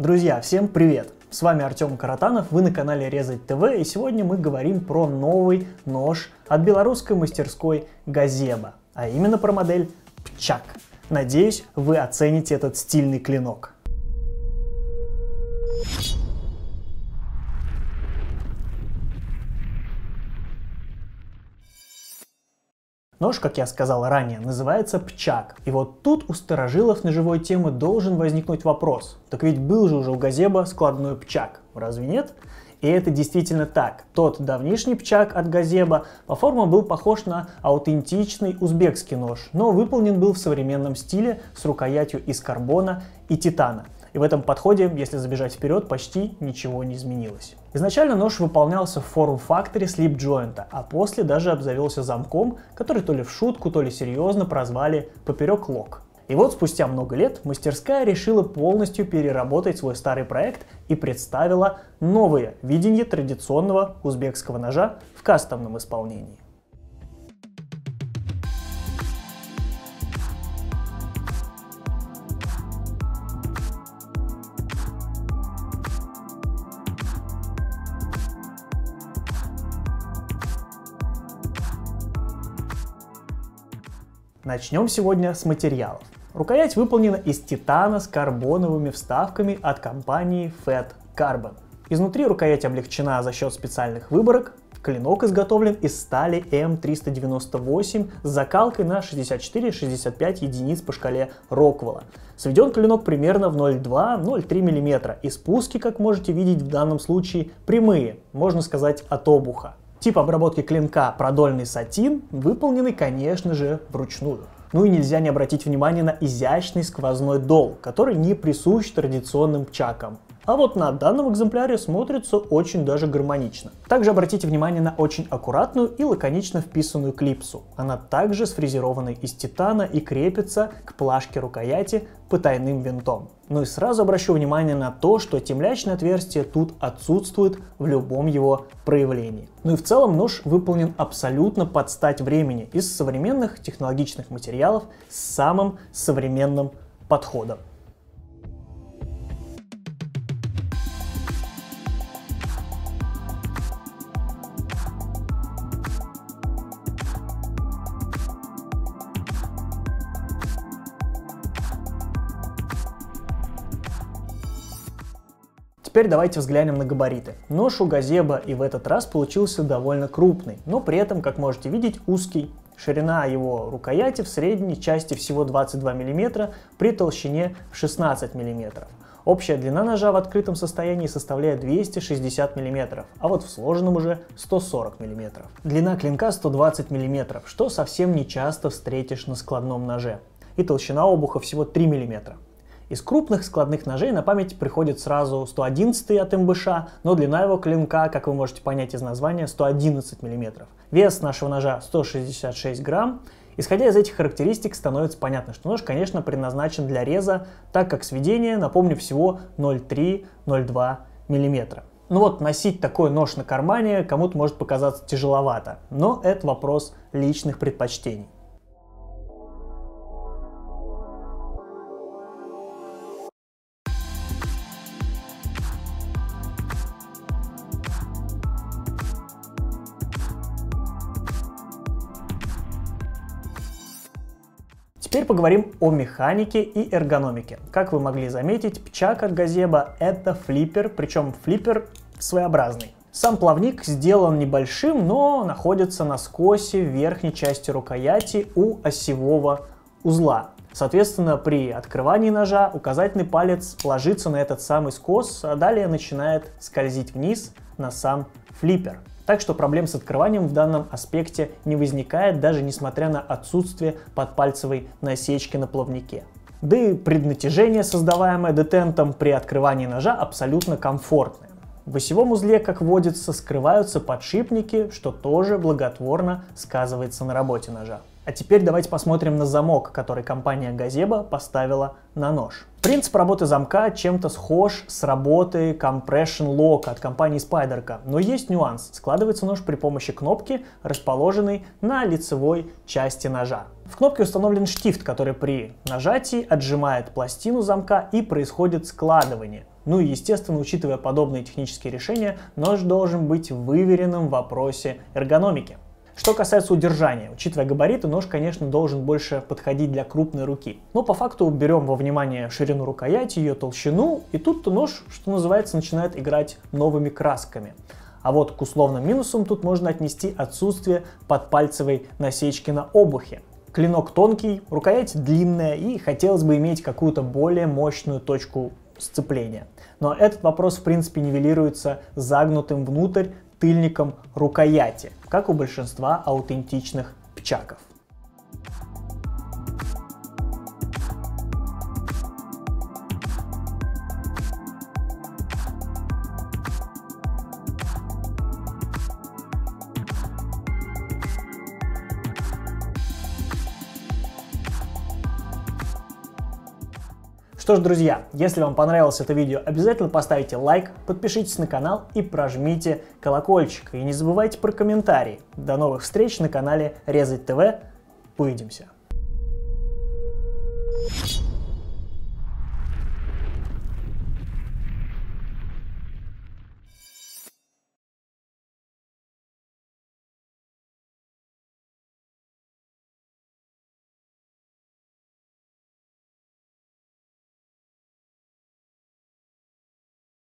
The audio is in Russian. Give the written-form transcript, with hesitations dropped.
Друзья, всем привет! С вами Артем Каратанов, вы на канале Резать ТВ, и сегодня мы говорим про новый нож от белорусской мастерской Газеба, а именно про модель Пчак. Надеюсь, вы оцените этот стильный клинок. Нож, как я сказал ранее, называется Пчак. И вот тут у старожилов ножевой темы должен возникнуть вопрос. Так ведь был же уже у Газеба складной Пчак, разве нет? И это действительно так. Тот давнишний Пчак от Газеба по форме был похож на аутентичный узбекский нож, но выполнен был в современном стиле с рукоятью из карбона и титана. И в этом подходе, если забежать вперед, почти ничего не изменилось. Изначально нож выполнялся в форм-факторе слип-джойнта, а после даже обзавелся замком, который то ли в шутку, то ли серьезно прозвали поперек лок. И вот спустя много лет мастерская решила полностью переработать свой старый проект и представила новое видение традиционного узбекского ножа в кастомном исполнении. Начнем сегодня с материалов. Рукоять выполнена из титана с карбоновыми вставками от компании Fat Carbon. Изнутри рукоять облегчена за счет специальных выборок. Клинок изготовлен из стали М398 с закалкой на 64-65 единиц по шкале Роквелла. Сведен клинок примерно в 0,2-0,3 мм, и спуски, как можете видеть в данном случае, прямые, можно сказать, от обуха. Тип обработки клинка продольный сатин, выполненный, конечно же, вручную. Ну и нельзя не обратить внимание на изящный сквозной дол, который не присущ традиционным пчакам. А вот на данном экземпляре смотрится очень даже гармонично. Также обратите внимание на очень аккуратную и лаконично вписанную клипсу. Она также сфрезерованной из титана и крепится к плашке рукояти потайным винтом. Ну и сразу обращу внимание на то, что темлячное отверстие тут отсутствует в любом его проявлении. Ну и в целом нож выполнен абсолютно под стать времени из современных технологичных материалов с самым современным подходом. Теперь давайте взглянем на габариты. Нож у Газеба и в этот раз получился довольно крупный, но при этом, как можете видеть, узкий. Ширина его рукояти в средней части всего 22 мм при толщине в 16 мм. Общая длина ножа в открытом состоянии составляет 260 мм, а вот в сложенном уже 140 мм. Длина клинка 120 мм, что совсем не часто встретишь на складном ноже. И толщина обуха всего 3 мм. Из крупных складных ножей на память приходит сразу 111 от МБШ, но длина его клинка, как вы можете понять из названия, 111 мм. Вес нашего ножа 166 грамм. Исходя из этих характеристик, становится понятно, что нож, конечно, предназначен для реза, так как сведение, напомню, всего 0,3-0,2 мм. Ну вот, носить такой нож на кармане кому-то может показаться тяжеловато, но это вопрос личных предпочтений. Теперь поговорим о механике и эргономике. Как вы могли заметить, Пчак от Газеба это флиппер, причем флиппер своеобразный. Сам плавник сделан небольшим, но находится на скосе в верхней части рукояти у осевого узла. Соответственно, при открывании ножа указательный палец ложится на этот самый скос, а далее начинает скользить вниз на сам флиппер. Так что проблем с открыванием в данном аспекте не возникает, даже несмотря на отсутствие подпальцевой насечки на плавнике. Да и преднатяжение, создаваемое детентом при открывании ножа, абсолютно комфортное. В осевом узле, как водится, скрываются подшипники, что тоже благотворно сказывается на работе ножа. А теперь давайте посмотрим на замок, который компания Газеба поставила на нож. Принцип работы замка чем-то схож с работой Compression Lock от компании Spyderco, но есть нюанс. Складывается нож при помощи кнопки, расположенной на лицевой части ножа. В кнопке установлен штифт, который при нажатии отжимает пластину замка и происходит складывание. Ну и естественно, учитывая подобные технические решения, нож должен быть выверенным в вопросе эргономики. Что касается удержания, учитывая габариты, нож, конечно, должен больше подходить для крупной руки. Но по факту берем во внимание ширину рукояти, ее толщину, и тут нож, что называется, начинает играть новыми красками. А вот к условным минусам тут можно отнести отсутствие подпальцевой насечки на обухе. Клинок тонкий, рукоять длинная и хотелось бы иметь какую-то более мощную точку сцепления. Но этот вопрос в принципе нивелируется загнутым внутрь тыльником рукояти, как у большинства аутентичных пчаков. Что ж, друзья, если вам понравилось это видео, обязательно поставьте лайк, подпишитесь на канал и прожмите колокольчик. И не забывайте про комментарии. До новых встреч на канале Резать ТВ. Увидимся.